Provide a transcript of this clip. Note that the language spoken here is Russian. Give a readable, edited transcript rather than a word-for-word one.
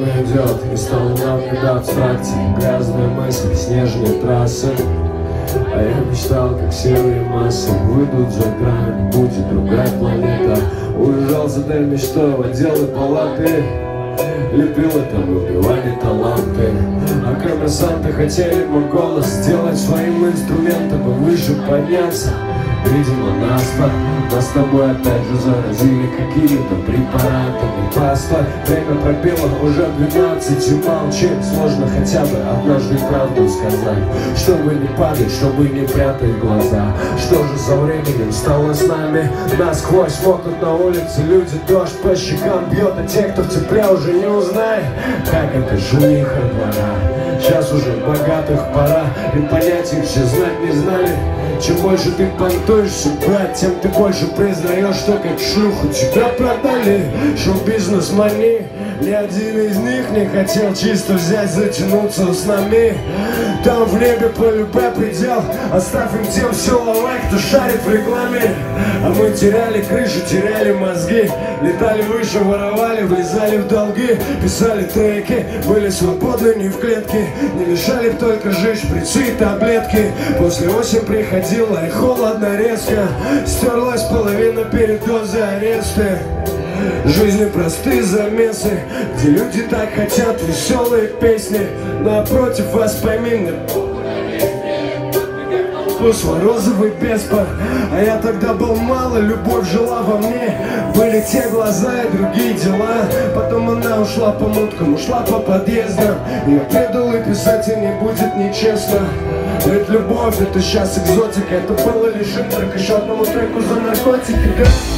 Время идет, и стало нам не до абстракции. Грязные мысли, снежные трассы. А я мечтал, как серые массы выйдут за грань, будет другая планета. Уезжал за этой мечтой в отделы палаты, лепила там убивали таланты. А коммерсанты хотели мой голос сделать своим инструментом и выше подняться. Видимо, нас с тобой опять же заразили какими-то препаратами. Постой, время пробило уже 12, и молчи. Сложно хотя бы однажды правду сказать, чтобы не падать, чтобы не прятать глаза. Что же за временем стало с нами? Насквозь мокнут на улице люди, дождь по щекам бьет, а те, кто в тепле, уже не узнай, как это шумиха двора. Сейчас уже богатых пора, и понятия все знать не знали. Чем больше ты понтуешься, брат, тем ты больше признаешь, что как шлюху тебя продали. Шоу-бизнес мани, ни один из них не хотел чисто взять, затянуться с нами. Там в небе по любэ предел, оставь им тем все лайк, кто шарит в рекламе. А мы теряли крышу, теряли мозги, летали выше, воровали, влезали в долги. Писали треки, были свободны, не в клетке, не мешали б только жечь шприцы и таблетки. После осень приходила и холодно резко, стерлась половина передозы ареста. Жизни простые замесы, где люди так хотят веселые песни. Напротив вас пойми, вкус розовый беспор. А я тогда был мало, любовь жила во мне. Были те глаза и другие дела. Потом она ушла по муткам, ушла по подъездам. Я предал, и писать и не будет нечестно. Ведь любовь это сейчас экзотика, это было лишь интрок еще одному треку за наркотики.